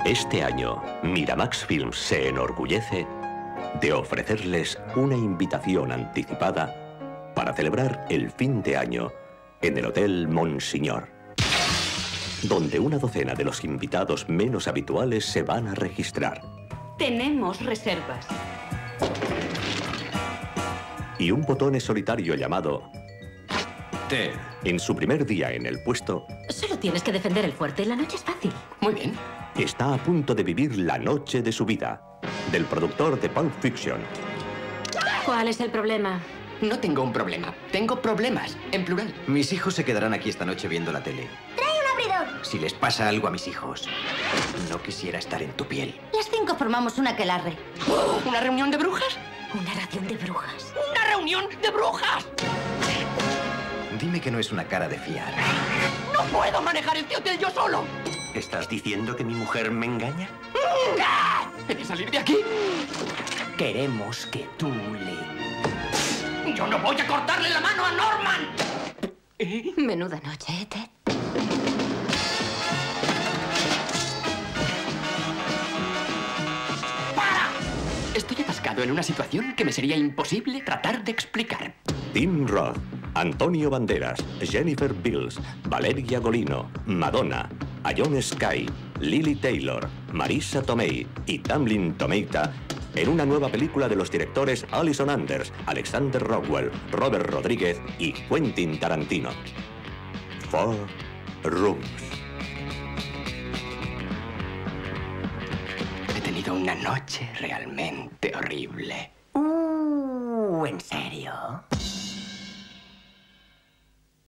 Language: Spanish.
Este año, Miramax Films se enorgullece de ofrecerles una invitación anticipada para celebrar el fin de año en el Hotel Monsignor, donde una docena de los invitados menos habituales se van a registrar. Tenemos reservas. Y un botón solitario llamado T. En su primer día en el puesto, Solo tienes que defender el fuerte. La noche es fácil. Muy bien. está a punto de vivir la noche de su vida. Del productor de Pulp Fiction, ¿Cuál es el problema? No tengo un problema. Tengo problemas, en plural. Mis hijos se quedarán aquí esta noche viendo la tele. ¡Trae un abridor! Si les pasa algo a mis hijos, no quisiera estar en tu piel. Las 5 formamos un aquelarre. ¿Una reunión de brujas? Una ración de brujas. ¡Una reunión de brujas! Dime que no es una cara de fiar. ¡No puedo manejar este hotel yo solo! ¿Estás diciendo que mi mujer me engaña? ¿He de salir de aquí? Queremos que tú le... ¡Yo no voy a cortarle la mano a Norman! Menuda noche, ¿eh, Ted? ¡Para! Estoy atascado en una situación que me sería imposible tratar de explicar. Tim Roth, Antonio Banderas, Jennifer Beals, Valeria Golino, Madonna, Ione Skye, Lily Taylor, Marisa Tomei y Tamlyn Tomeita en una nueva película de los directores Alison Anders, Alexander Rockwell, Robert Rodríguez y Quentin Tarantino. 4 Rooms. He tenido una noche realmente horrible. ¿En serio?